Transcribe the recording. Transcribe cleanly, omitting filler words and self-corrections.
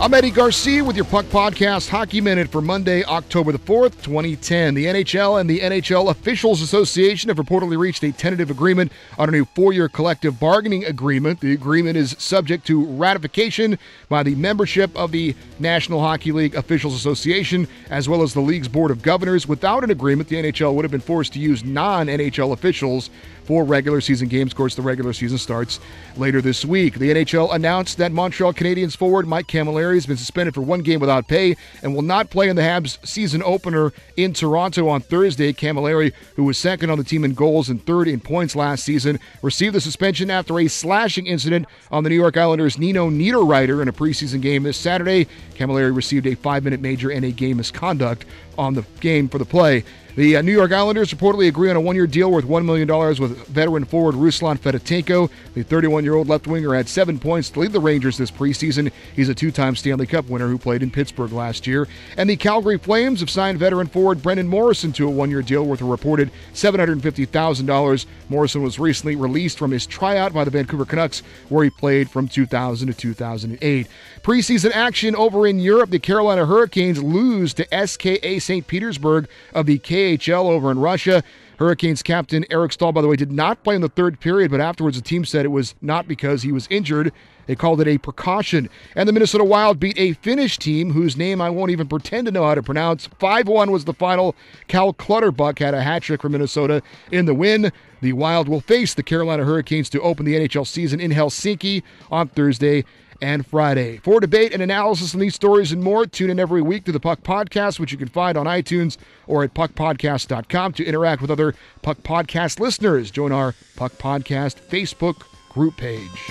I'm Eddie Garcia with your Puck Podcast Hockey Minute for Monday, October the 4th, 2010. The NHL and the NHL Officials Association have reportedly reached a tentative agreement on a new 4-year collective bargaining agreement. The agreement is subject to ratification by the membership of the National Hockey League Officials Association, as well as the league's Board of Governors. Without an agreement, the NHL would have been forced to use non-NHL officials for regular season games. Of course, the regular season starts later this week. The NHL announced that Montreal Canadiens forward Mike Cammalleri has been suspended for 1 game without pay and will not play in the Habs season opener in Toronto on Thursday. Cammalleri, who was second on the team in goals and third in points last season, received the suspension after a slashing incident on the New York Islanders' Nino Niederreiter in a preseason game this Saturday. Cammalleri received a 5-minute major and a game misconduct on the game for the play. The New York Islanders reportedly agree on a 1-year deal worth $1 million with veteran forward Ruslan Fedotenko. The 31-year-old left winger had 7 points to lead the Rangers this preseason. He's a 2-time Stanley Cup winner who played in Pittsburgh last year. And the Calgary Flames have signed veteran forward Brendan Morrison to a 1-year deal worth a reported $750,000. Morrison was recently released from his tryout by the Vancouver Canucks, where he played from 2000 to 2008. Preseason action over in Europe. The Carolina Hurricanes lose to SKA St. Petersburg of the KHL over in Russia. Hurricanes captain Eric Stahl, by the way, did not play in the third period, but afterwards the team said it was not because he was injured. They called it a precaution. And the Minnesota Wild beat a Finnish team whose name I won't even pretend to know how to pronounce. 5-1 was the final. Cal Clutterbuck had a hat trick for Minnesota in the win. The Wild will face the Carolina Hurricanes to open the NHL season in Helsinki on Thursday and Friday. For debate and analysis on these stories and more, tune in every week to the Puck Podcast, which you can find on iTunes or at puckpodcast.com. To interact with other Puck Podcast listeners, join our Puck Podcast Facebook group page.